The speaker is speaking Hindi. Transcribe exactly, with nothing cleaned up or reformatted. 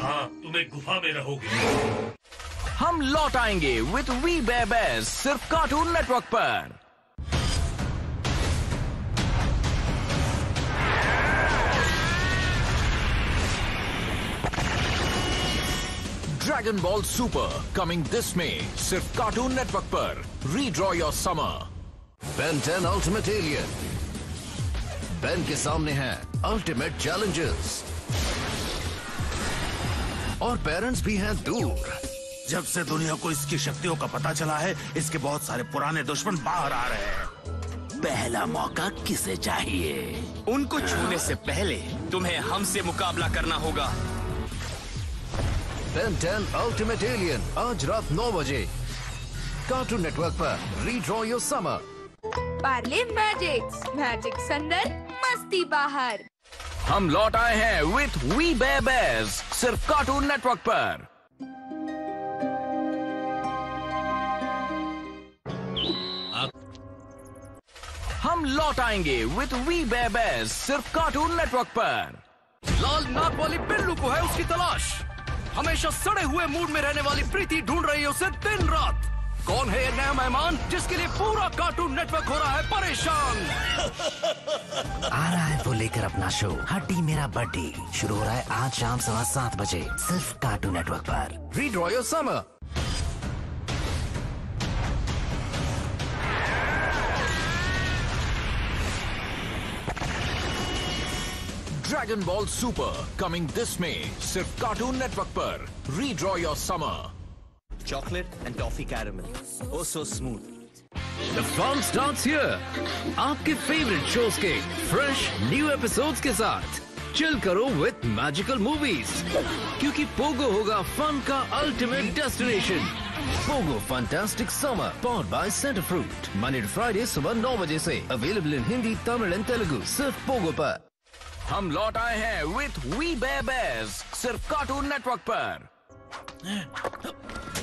हाँ, तुम एक गुफा में रहोगे। हम लौट आएंगे विथ वी बेयर बेयर्स सिर्फ कार्टून नेटवर्क पर। Dragon Ball Super coming this में सिर्फ कार्टून नेटवर्क पर। Redraw your summer. Ben Ten Ultimate Alien. Ben के सामने हैं अल्टीमेट चैलेंजेस और पेरेंट्स भी हैं दूर। जब से दुनिया को इसकी शक्तियों का पता चला है, इसके बहुत सारे पुराने दुश्मन बाहर आ रहे हैं। पहला मौका किसे चाहिए? उनको छूने से पहले तुम्हें हमसे मुकाबला करना होगा। बेन टेन अल्टीमेट एलियन आज रात नौ बजे कार्टून नेटवर्क पर। Redraw your summer. Parle Magix, Magix अंदर मस्ती बाहर। हम लौट आए हैं विथ वी बेयर बेयर्स सिर्फ कार्टून नेटवर्क पर। हम लौट आएंगे विथ वी बेयर बेयर्स सिर्फ कार्टून नेटवर्क पर। लाल नाक वाली बिल्लू को है उसकी तलाश। हमेशा सड़े हुए मूड में रहने वाली प्रीति ढूंढ रही है उसे दिन रात। कौन है ये नया मेहमान जिसके लिए पूरा कार्टून नेटवर्क हो रहा है परेशान? आ रहा है वो लेकर अपना शो हड्डी मेरा बड्डी। शुरू हो रहा है आज शाम सवा सात बजे सिर्फ कार्टून नेटवर्क पर। Redraw your summer. Dragon Ball Super coming this में सिर्फ कार्टून नेटवर्क पर। Redraw your summer. Chocolate and toffee caramel. Oh, so smooth. The fun starts here. आपके फेवरेट शोज के फ्रेश न्यू एपिसोड्स के साथ चिल करो विथ मैजिकल मूवीज, क्योंकि पोगो होगा फन का ultimate destination. Pogo fantastic summer powered by Center Fruit. Monday to Friday सुबह नौ बजे से available in Hindi, Tamil and Telugu सिर्फ पोगो पर। हम लौट आए हैं विथ वी बेयर बेयर्स सिर्फ कार्टून नेटवर्क पर।